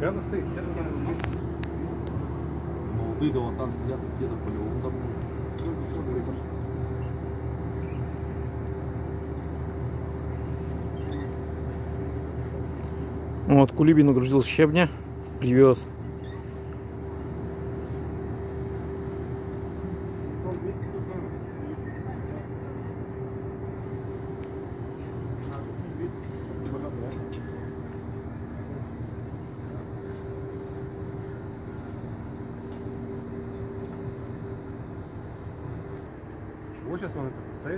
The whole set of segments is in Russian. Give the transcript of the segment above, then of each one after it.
Грязно стоит, все Молодые, да вон там сидят, где-то полевом там. Вот Кулибин нагрузил щебня, привез. Вот сейчас он это стоит,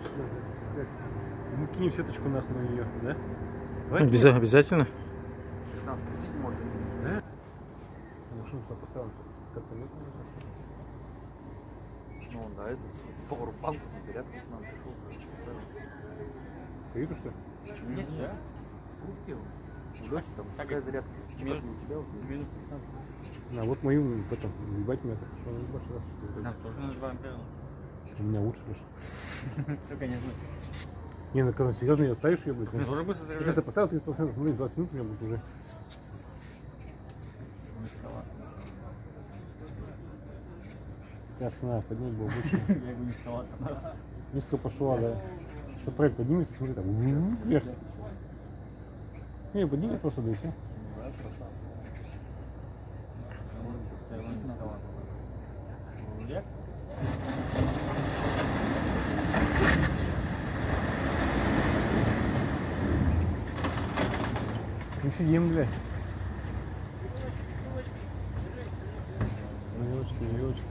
мы кинем сеточку нахуй на нее, да? Обязательно. Нам спросить можно. Да? Машину сюда поставил, с картонет. Ну да, этот пауэрбанк на зарядку к нам пришел. Ты видишь, что ли? Нет, я. Фрукты. У Лёхи там такая зарядка. Между у тебя вот. На, вот мою, это, ебать меня, что она ебашь раз. Нам тоже на 2 ампера. У меня лучше лишь. Все, конечно. Не, ну когда серьезно ее ставишь, ее, блядь. Мне тоже быстро Если заряжать. ты поставил 30%, смотри, 20 минут у меня будет уже. Ясно, поднять было больше. Я говорю, не вставал. Низко пошла, да. Что проект поднимется, смотри, там, вверх. Не, подними просто, да и все. Ну сидим, блядь. Елочки, елочки.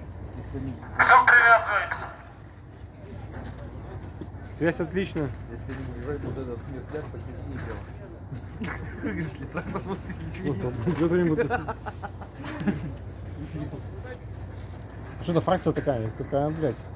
Связь отличная. Если не выезжать, вот этот мерзляк посередине дела. Если трактор будет Что за фракция такая? Какая, блядь?